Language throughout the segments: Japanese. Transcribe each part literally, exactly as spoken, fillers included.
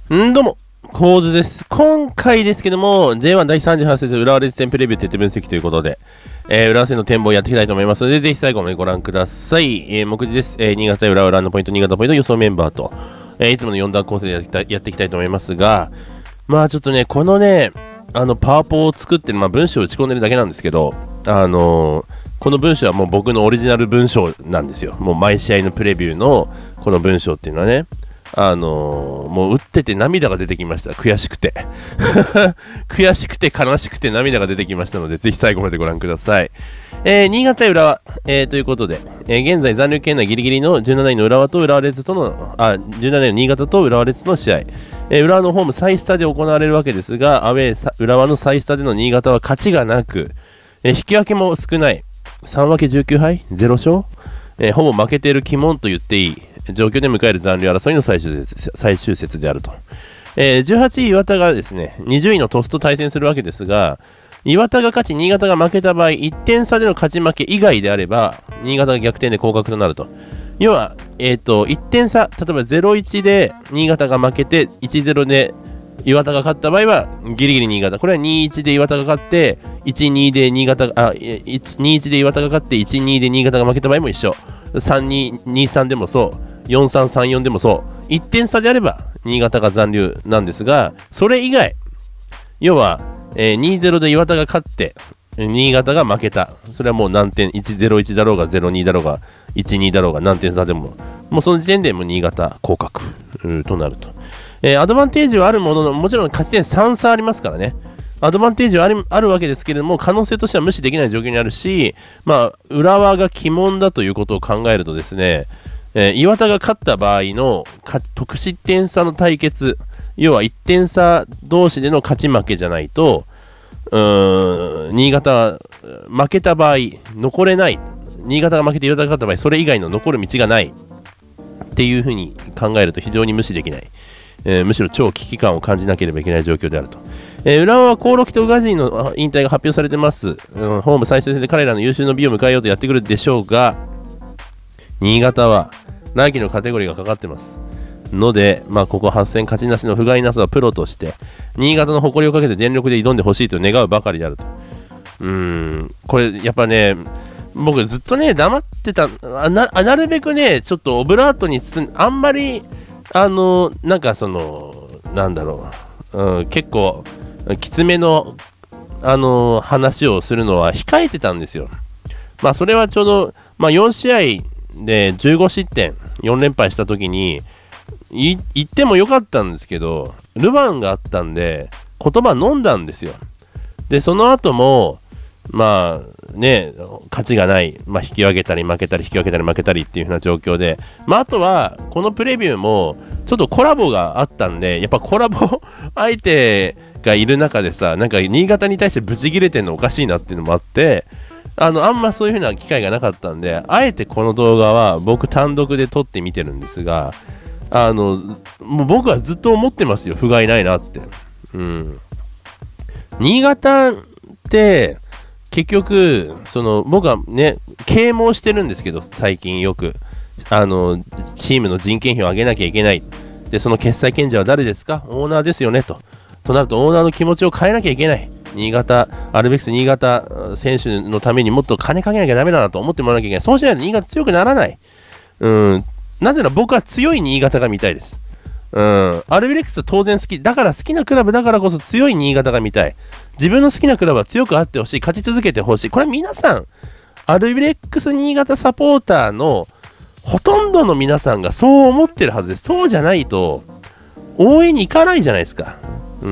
んどうも、構図です。今回ですけども、ジェイワン 第さんじゅうはち節浦和レッズ戦プレビュー徹底分析ということで、えー、浦和戦の展望をやっていきたいと思いますので、ぜひ最後までご覧ください。えー、目次です。えー、新潟対浦和ランのポイント、新潟ポイント予想メンバーと、えー、いつものよん段構成でやっていきたい、やっていきたいと思いますが、まあちょっとね、このね、あの、パワポを作ってる、まあ文章を打ち込んでるだけなんですけど、あのー、この文章はもう僕のオリジナル文章なんですよ。もう毎試合のプレビューのこの文章っていうのはね、あのー、もう打ってて涙が出てきました。悔しくて。悔しくて悲しくて涙が出てきましたので、ぜひ最後までご覧ください。えー、新潟浦和、えー、ということで、えー、現在残留圏内ギリギリのじゅうなないの浦和と浦和レッズとの、あ、じゅうなないの新潟と浦和レッズの試合。えー、浦和のホームサイスタで行われるわけですが、アウェー浦和のサイスタでの新潟は勝ちがなく、えー、引き分けも少ない。さん分けじゅうきゅう敗ゼロ勝、えー、ほぼ負けている鬼門と言っていい状況で迎える残留争いの最終節、最終節であると、えー、じゅうはちい岩田がですねにじゅういの鳥栖と対戦するわけですが、岩田が勝ち新潟が負けた場合いってん差での勝ち負け以外であれば新潟が逆転で降格となると。要は、えー、といってん差、例えば ゼロたいいち で新潟が負けて いちたいゼロ で岩田が勝った場合はギリギリ新潟、これはにたいいちで岩田が勝っていちたいにで新潟があにたいいちで岩田が勝っていちたいにで新潟が負けた場合も一緒、さんたいに、にたいさんでもそう、よんたいさん、さんたいよんでもそう、いってん差であれば新潟が残留なんですが、それ以外、要は、えー、にたいゼロで岩田が勝って新潟が負けた、それはもう何点、いちたいゼロいちだろうがゼロたいにだろうがいちたいにだろうが何点差でも、もうその時点でもう新潟降格となると。えー、アドバンテージはあるものの、もちろん勝ち点さん差ありますからね。アドバンテージはある、あるわけですけれども、可能性としては無視できない状況にあるし、まあ、浦和が鬼門だということを考えるとですね、えー、岩田が勝った場合の得失点差の対決、要はいってん差同士での勝ち負けじゃないと、うーん、新潟は負けた場合、残れない。新潟が負けて岩田が勝った場合、それ以外の残る道がない。っていうふうに考えると非常に無視できない。えー、むしろ超危機感を感じなければいけない状況であると。えー、浦和は興梠と宇賀神の引退が発表されてます、うん。ホーム最終戦で彼らの優秀の美を迎えようとやってくるでしょうが、新潟は来季のカテゴリーがかかってますので、まあ、ここはち戦勝ちなしの不甲斐なさはプロとして新潟の誇りをかけて全力で挑んでほしいと願うばかりであると。うーん、これやっぱね、僕ずっとね黙ってた、な, なるべくねちょっとオブラートに包ん、あんまりあのなんかそのなんだろう、うん、結構きつめのあの話をするのは控えてたんですよ。まあそれはちょうど、まあ、よん試合でじゅうご失点よん連敗した時に言ってもよかったんですけど、ルヴァンがあったんで言葉飲んだんですよ。でその後もまあね、勝ちがない、まあ、引き分けたり負けたり引き分けたり負けたりっていう風な状況で、まあ、あとはこのプレビューもちょっとコラボがあったんで、やっぱコラボ相手がいる中でさ、なんか新潟に対してブチギレてんのおかしいなっていうのもあって、あのあんまそういう風な機会がなかったんで、あえてこの動画は僕単独で撮ってみてるんですが、あのもう僕はずっと思ってますよ、不甲斐ないなって。うん、新潟って結局その僕はね啓蒙してるんですけど、最近よくあのチームの人件費を上げなきゃいけない、でその決裁権者は誰ですか、オーナーですよねと。となるとオーナーの気持ちを変えなきゃいけない、新潟アルベックス新潟選手のためにもっと金かけなきゃダメだなと思ってもらわなきゃいけない。そうしないと新潟強くならない。うん、なぜなら僕は強い新潟が見たいです。うん、アルビレックス当然好きだから、好きなクラブだからこそ強い新潟が見たい。自分の好きなクラブは強くあってほしい、勝ち続けてほしい。これは皆さんアルビレックス新潟サポーターのほとんどの皆さんがそう思ってるはずです。そうじゃないと応援に行かないじゃないですか。うん、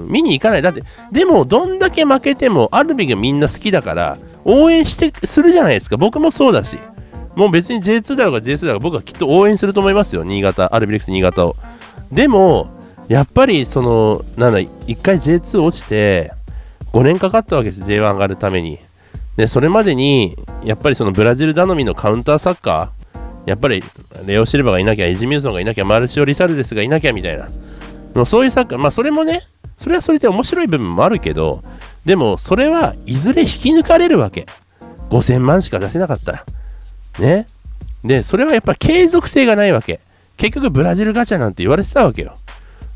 見に行かない。だってでもどんだけ負けてもアルビがみんな好きだから応援してするじゃないですか。僕もそうだし、もう別に ジェイツー だろうが ジェイスリー だろうが僕はきっと応援すると思いますよ、新潟アルビレックス新潟を。でもやっぱりそのなんだ、いっかい ジェイツー 落ちてごねんかかったわけです、 ジェイワン 上がるために。でそれまでにやっぱりそのブラジル頼みのカウンターサッカー、やっぱりレオ・シルバがいなきゃ、エジミューソンがいなきゃ、マルシオ・リサルデスがいなきゃみたいな、もうそういうサッカー、まあそれもね、それはそれで面白い部分もあるけど、でもそれはいずれ引き抜かれるわけ。ごせんまんしか出せなかったらね。でそれはやっぱり継続性がないわけ。結局ブラジルガチャなんて言われてたわけよ。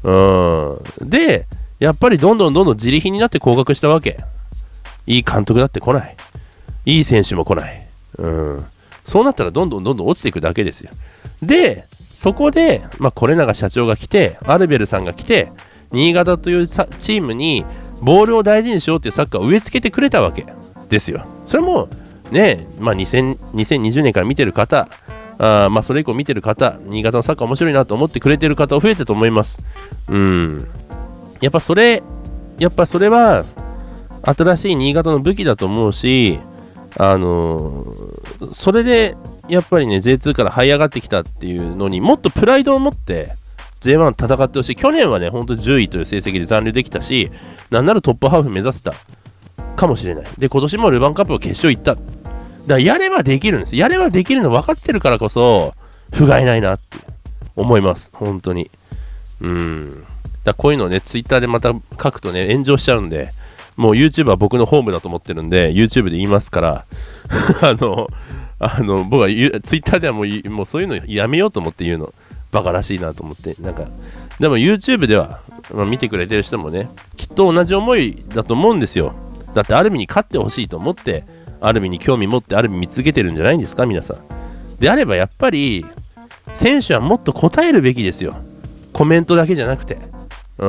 うん。で、やっぱりどんどんどんどん自利品になって降格したわけ。いい監督だって来ない。いい選手も来ない。うん。そうなったらどんどんどんどん落ちていくだけですよ。で、そこで、まあ、是永社長が来て、アルベルさんが来て、新潟というチームにボールを大事にしようっていうサッカーを植え付けてくれたわけですよ。それもね、まあ、にせんにじゅうねんから見てる方、あまあそれ以降見てる方、新潟のサッカー面白いなと思ってくれてる方増えてると思います。うん。やっぱそれ、やっぱそれは新しい新潟の武器だと思うし、あのー、それでやっぱりね ジェイツー から這い上がってきたっていうのにもっとプライドを持って ジェイワン 戦ってほしい。去年はね、ほんとじゅういという成績で残留できたし、なんならトップハーフ目指せたかもしれない。で、今年もルヴァンカップを決勝行った。だからやればできるんです。やればできるの分かってるからこそ、不甲斐ないなって思います。本当に。うん。だこういうのをね、ツイッターでまた書くとね、炎上しちゃうんで、もう YouTube は僕のホームだと思ってるんで、YouTube で言いますから、あの、あの僕はツイッターではもう、もうそういうのやめようと思って言うの。バカらしいなと思って。なんか、でも YouTube では、まあ、見てくれてる人もね、きっと同じ思いだと思うんですよ。だってアルミに勝ってほしいと思って、アルミに興味持ってアルミ見続けてるんじゃないんですか、皆さん。であればやっぱり、選手はもっと答えるべきですよ。コメントだけじゃなくて。うん、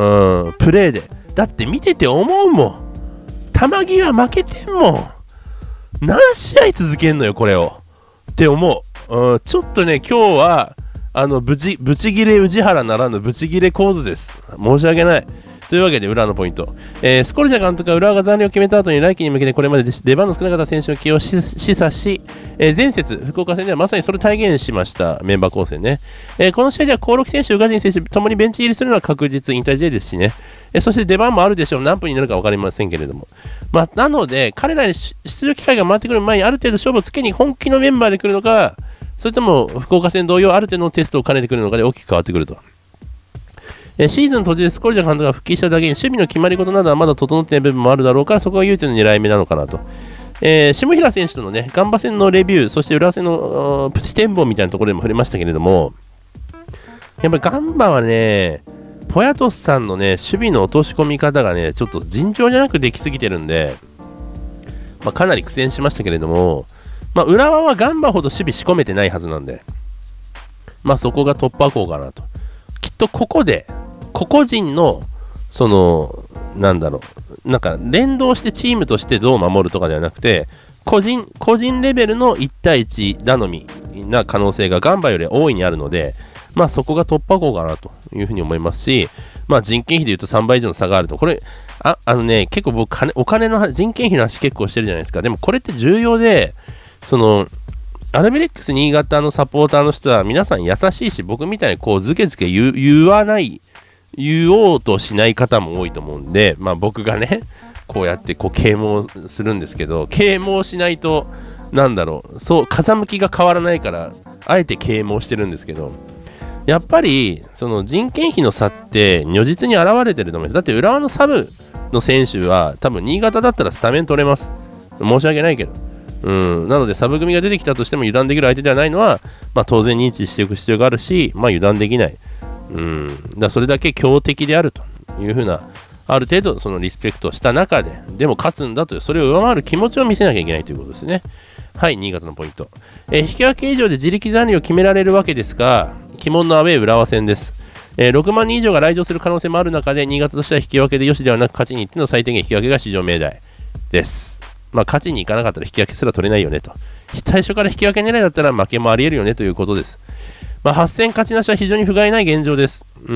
プレーで。だって見てて思うもん。球際負けてんもん。何試合続けんのよ、これを。って思う。うん、ちょっとね、今日は、あの、ブチ、ブチギレ宇治原ならぬブチギレ構図です。申し訳ない。というわけで、裏のポイント。えー、スコルジャ監督が浦和が残留を決めた後に来季に向けてこれまで出番の少なかった選手の起用を示唆し、えー、前節、福岡戦ではまさにそれを体現しましたメンバー構成ね。えー、この試合では興梠選手、宇賀神選手ともにベンチ入りするのは確実引退試合ですしね。えー、そして出番もあるでしょう。何分になるか分かりませんけれども。まあ、なので、彼らに出場機会が回ってくる前にある程度勝負をつけに本気のメンバーで来るのか、それとも福岡戦同様ある程度のテストを兼ねてくるのかで大きく変わってくると。えシーズン途中でスコルジャ監督が復帰しただけに守備の決まり事などはまだ整っていない部分もあるだろうから、そこが唯一の狙い目なのかなと。えー、下平選手とのね、ガンバ戦のレビュー、そして浦和戦のプチ展望みたいなところでも触れましたけれども、やっぱりガンバはね、ポヤトスさんのね、守備の落とし込み方がね、ちょっと尋常じゃなくできすぎてるんで、まあ、かなり苦戦しましたけれども、まあ、浦和はガンバほど守備仕込めてないはずなんで、まあ、そこが突破口かなと。きっとここで、個々人の、その、なんだろう、なんか連動してチームとしてどう守るとかではなくて、個人、個人レベルのいち対いち頼みな可能性がガンバより大いにあるので、まあそこが突破口かなというふうに思いますし、まあ人件費でいうとさんばい以上の差があると、これ、あ、あのね、結構僕金、お金の人件費の話結構してるじゃないですか。でもこれって重要で、その、アルビレックス新潟のサポーターの人は皆さん優しいし、僕みたいにこうズケズケ言う、言わない、言おうとしない方も多いと思うんで、まあ僕がね、こうやってこう啓蒙するんですけど、啓蒙しないと、なんだろう、そう、風向きが変わらないから、あえて啓蒙してるんですけど、やっぱり、その人件費の差って如実に現れてると思います。だって浦和のサブの選手は、多分新潟だったらスタメン取れます。申し訳ないけど。うん、なのでサブ組が出てきたとしても油断できる相手ではないのは、まあ、当然認知していく必要があるし、まあ、油断できない、うん、だそれだけ強敵であるというふうなある程度そのリスペクトした中ででも勝つんだというそれを上回る気持ちを見せなきゃいけないということですね。はい、新潟のポイント、えー、引き分け以上で自力残留を決められるわけですが、鬼門のアウェー浦和戦です。えー、ろくまんにん以上が来場する可能性もある中で新潟としては引き分けでよしではなく勝ちに行っての最低限引き分けが至上命題です。まあ、勝ちに行かなかったら引き分けすら取れないよねと。最初から引き分け狙いだったら負けもあり得るよねということです。まあ、はち戦勝ちなしは非常に不甲斐ない現状です。うん。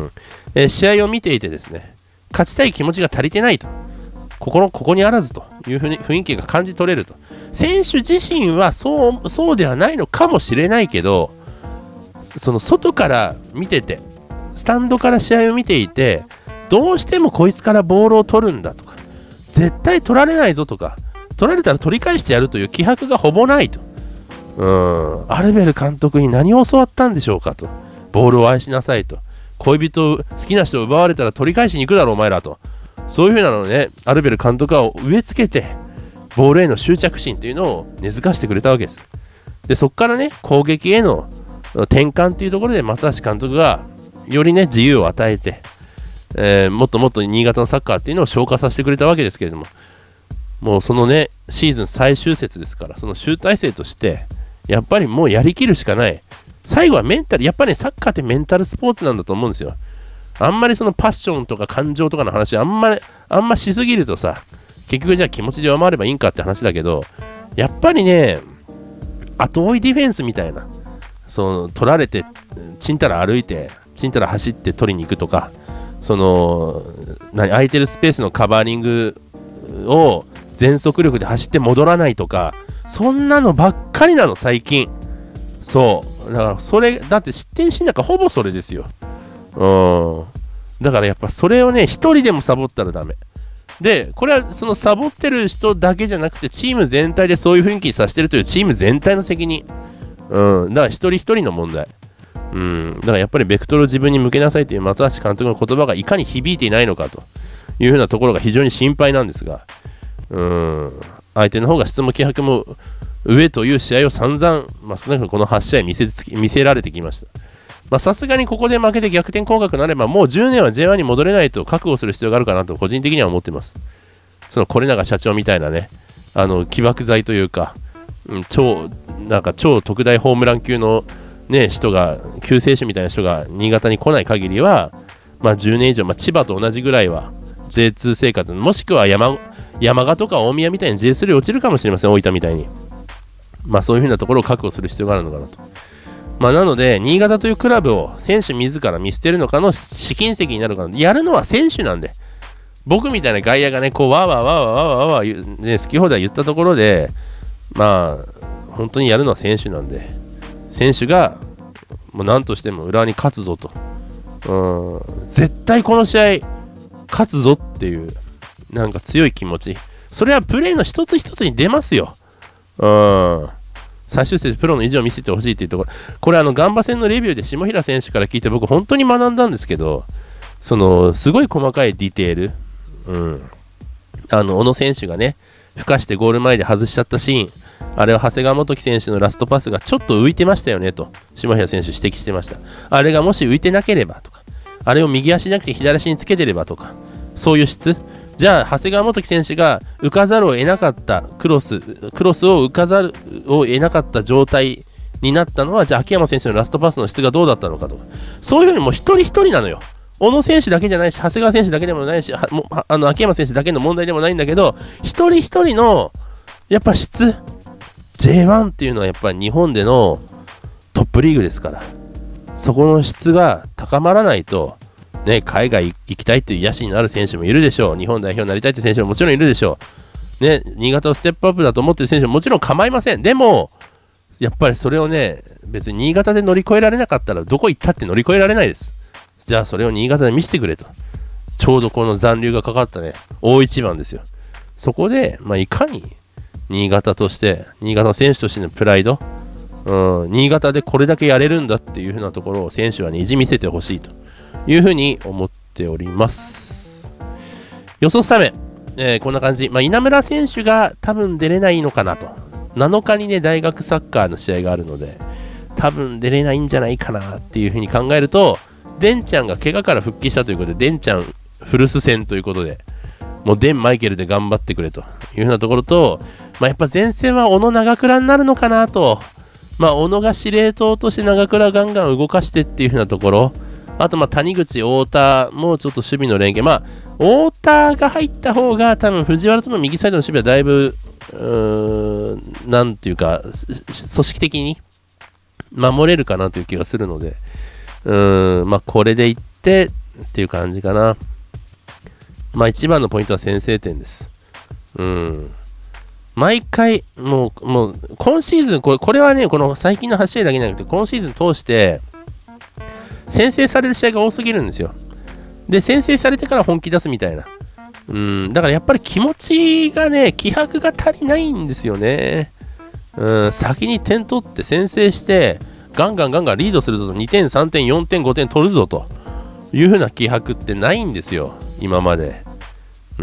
えー、試合を見ていてですね、勝ちたい気持ちが足りてないと。ここの、ここにあらずというふうに雰囲気が感じ取れると。選手自身はそう、そうではないのかもしれないけど、その外から見てて、スタンドから試合を見ていて、どうしてもこいつからボールを取るんだとか、絶対取られないぞとか、取られたら取り返してやるという気迫がほぼないと。うーん、アルベル監督に何を教わったんでしょうかと。ボールを愛しなさいと。恋人、好きな人を奪われたら取り返しに行くだろうお前らと。そういう風なのをね、アルベル監督は植え付けて、ボールへの執着心というのを根付かせてくれたわけです。で、そこからね、攻撃への転換というところで松橋監督がよりね、自由を与えて、 えー、もっともっと新潟のサッカーっていうのを消化させてくれたわけですけれども、もうそのね、シーズン最終節ですから、その集大成として、やっぱりもうやりきるしかない。最後はメンタル、やっぱり、ね、サッカーってメンタルスポーツなんだと思うんですよ。あんまりそのパッションとか感情とかの話、あんまり、あんましすぎるとさ、結局じゃあ気持ちで上回ればいいんかって話だけど、やっぱりね、後追いディフェンスみたいな、その取られて、ちんたら歩いて、ちんたら走って取りに行くとか、その、何、空いてるスペースのカバーリングを全速力で走って戻らないとか、そんなのばっかりなの、最近。そう。だから、それ、だって失点シーンなんかほぼそれですよ。うん。だからやっぱそれをね、一人でもサボったらダメ。で、これはそのサボってる人だけじゃなくて、チーム全体でそういう雰囲気にさせてるというチーム全体の責任。うん。だから一人一人の問題。うん。だからやっぱりベクトルを自分に向けなさいという松橋監督の言葉がいかに響いていないのかというふうなところが非常に心配なんですが、うん。相手の方が質も気迫も上という試合を散々、まあ、少なくともこのはち試合見せつき見せられてきました。まあさすがにここで負けて逆転降格になればもうじゅうねんは ジェイワン に戻れないと覚悟する必要があるかなと個人的には思っています。その是永社長みたいなね、あの起爆剤というか、うん、超なんか超特大ホームラン級の、ね、人が救世主みたいな人が新潟に来ない限りは、まあ、じゅうねん以上、まあ、千葉と同じぐらいは ジェイツー 生活、もしくは 山, 山賀とか大宮みたいに ジェイスリー 落ちるかもしれません、大分みたいに。まあそういうふうなところを確保する必要があるのかなと。まあなので、新潟というクラブを選手自ら見捨てるのかの試金石になるかな。やるのは選手なんで。僕みたいな外野がね、こう、わーわーわーわーわーわーわー、ね、好き放題言ったところで、まあ、本当にやるのは選手なんで、選手が、もう何としても浦和に勝つぞと。うん、絶対この試合、勝つぞっていう、なんか強い気持ち。それはプレーの一つ一つに出ますよ。うん。最終節プロの意地を見せてほしいっていうところ、これあのガンバ戦のレビューで下平選手から聞いて僕本当に学んだんですけど、そのすごい細かいディテール、うん、あの小野選手がね、ふかしてゴール前で外しちゃったシーン、あれは長谷川元樹選手のラストパスがちょっと浮いてましたよねと下平選手指摘してました。あれがもし浮いてなければとか、あれを右足じゃなくて左足につけてればとか、そういう質、じゃあ長谷川元樹選手が浮かざるを得なかったクロスクロスを浮かざるを得なかった状態になったのは、じゃあ秋山選手のラストパスの質がどうだったのかとか、そういうふうにもう一人一人なのよ。小野選手だけじゃないし、長谷川選手だけでもないし、はもあの秋山選手だけの問題でもないんだけど、一人一人のやっぱ質、 ジェイワン っていうのはやっぱり日本でのトップリーグですから、そこの質が高まらないとね、海外行きたいという野心のある選手もいるでしょう。日本代表になりたいという選手ももちろんいるでしょう。ね、新潟をステップアップだと思っている選手ももちろん構いません。でも、やっぱりそれをね、別に新潟で乗り越えられなかったら、どこ行ったって乗り越えられないです。じゃあそれを新潟で見せてくれと。ちょうどこの残留がかかったね、大一番ですよ。そこで、まあ、いかに新潟として、新潟の選手としてのプライド、うん、新潟でこれだけやれるんだっていう風なところを選手はね、意地見せてほしいというふうに思っております。予想スタメン、えー、こんな感じ、まあ、稲村選手が多分出れないのかなと。なのかにね、大学サッカーの試合があるので、多分出れないんじゃないかなっていうふうに考えると、デンちゃんが怪我から復帰したということで、デンちゃんフルス戦ということで、もうデン・マイケルで頑張ってくれというふうなところと、まあ、やっぱ前線は小野長倉になるのかなと。まあ、小野が司令塔として長倉ガンガン動かしてっていうふうなところ、あとまあ谷口、太田もちょっと守備の連携、まあ、太田が入った方が多分藤原との右サイドの守備はだいぶ、うーん、なんていうか、組織的に守れるかなという気がするので、うーん、まあ、これでいってっていう感じかな。まあ、一番のポイントは先制点です。うん。毎回、もう、もう、今シーズン、これ、これはね、この最近のはち試合だけじゃなくて、今シーズン通して、先制される試合が多すぎるんですよ。で、先制されてから本気出すみたいな。うん、だからやっぱり気持ちがね、気迫が足りないんですよね。うん、先に点取って先制して、ガンガンガンガンリードするぞと、にてん、さんてん、よんてん、ごてん取るぞという風な気迫ってないんですよ、今まで。うん。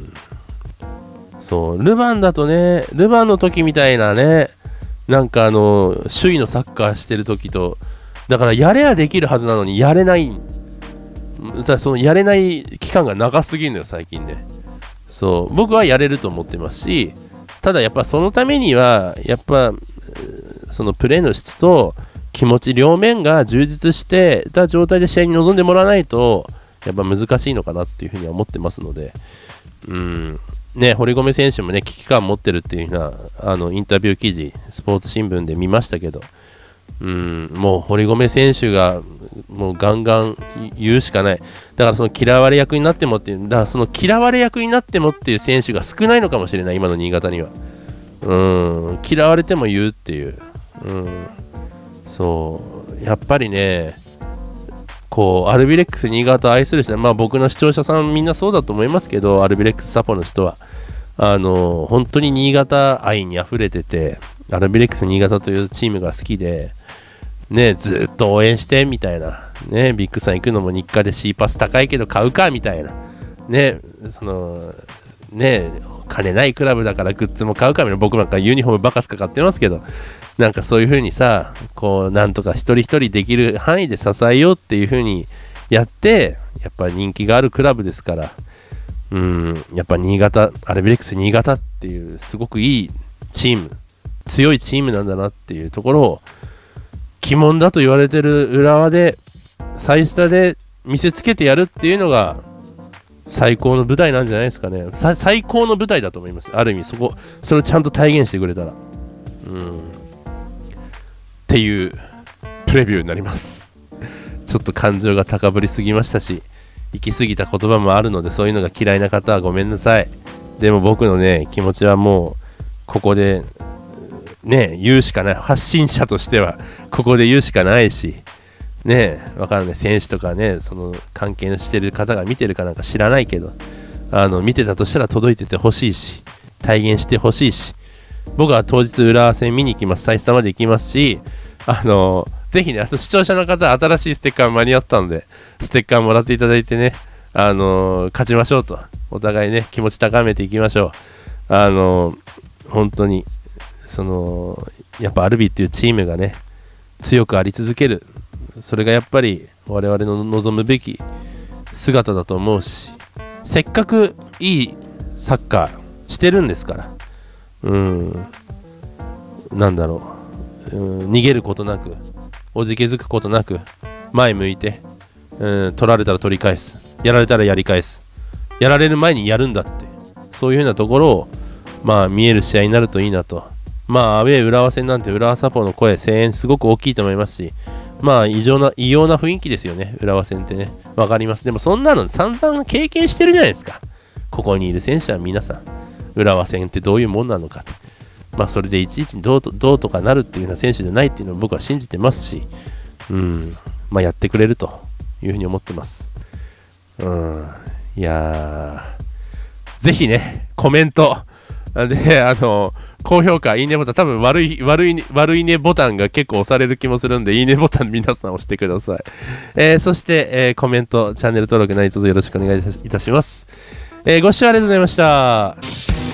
そう、ルヴァンだとね、ルヴァンの時みたいなね、なんかあの、首位のサッカーしてる時と、だからやれやできるはずなのにやれない。 ただそのやれない期間が長すぎるのよ最近ね。そう僕はやれると思ってますし、ただやっぱそのためにはやっぱそのプレーの質と気持ち両面が充実してた状態で試合に臨んでもらわないとやっぱ難しいのかなっていうふうには思ってますので、うんね、堀米選手もね危機感持ってるっていうようなあのインタビュー記事スポーツ新聞で見ましたけど、うんもう堀米選手がもうガンガン言うしかない。だからその嫌われ役になってもっていうだからその嫌われ役になってもっていう選手が少ないのかもしれない今の新潟には。うん嫌われても言うっていう、うんそうやっぱりねこうアルビレックス新潟を愛する人、まあ僕の視聴者さんみんなそうだと思いますけど、アルビレックスサポの人はあの本当に新潟愛にあふれてて、アルビレックス新潟というチームが好きでね、ずっと応援してみたいなね、ビッグさん行くのも日課で C パス高いけど買うかみたいなね、そのね金ないクラブだからグッズも買うかみたいな、僕なんかユニフォームばかすか買ってますけど、なんかそういう風にさこうなんとか一人一人できる範囲で支えようっていう風にやってやっぱ人気があるクラブですから、うんやっぱ新潟アルビレックス新潟っていうすごくいいチーム強いチームなんだなっていうところを鬼門だと言われてる浦和でサイスタで見せつけてやるっていうのが最高の舞台なんじゃないですかね。最高の舞台だと思います。ある意味そこそれをちゃんと体現してくれたら、うんっていうプレビューになります。ちょっと感情が高ぶりすぎましたし行き過ぎた言葉もあるので、そういうのが嫌いな方はごめんなさい。でも僕のね気持ちはもうここでね言うしかない。発信者としてはここで言うしかないしね、わからない選手とかねその関係してる方が見てるかなんか知らないけど、あの見てたとしたら届いててほしいし体現してほしいし、僕は当日浦和戦見に行きます。サイスタまで行きますし、あのぜひね、あと視聴者の方新しいステッカー間に合ったのでステッカーもらっていただいてね、あの勝ちましょうと、お互いね気持ち高めていきましょう。あの本当にそのやっぱアルビっていうチームがね強くあり続ける、それがやっぱり我々の望むべき姿だと思うし、せっかくいいサッカーしてるんですから、うんなんだろう、うん逃げることなくおじけづくことなく前向いて、うん取られたら取り返す、やられたらやり返す、やられる前にやるんだって、そういう風なところをまあ見える試合になるといいなと。まあアウェー浦和戦なんて浦和サポの声声援すごく大きいと思いますし、まあ異常な異様な雰囲気ですよね浦和戦ってね、わかります。でもそんなの散々経験してるじゃないですか、ここにいる選手は皆さん浦和戦ってどういうもんなのかと、まあそれでいちいちどうとどうとかなるっていうような選手じゃないっていうのを僕は信じてますし、うんまあやってくれるというふうに思ってます。うんいやーぜひねコメントであの高評価いいねボタン、多分悪い悪い悪いねボタンが結構押される気もするんでいいねボタン皆さん押してください。えー、そして、えー、コメントチャンネル登録何卒よろしくお願いいたします。えー、ご視聴ありがとうございました。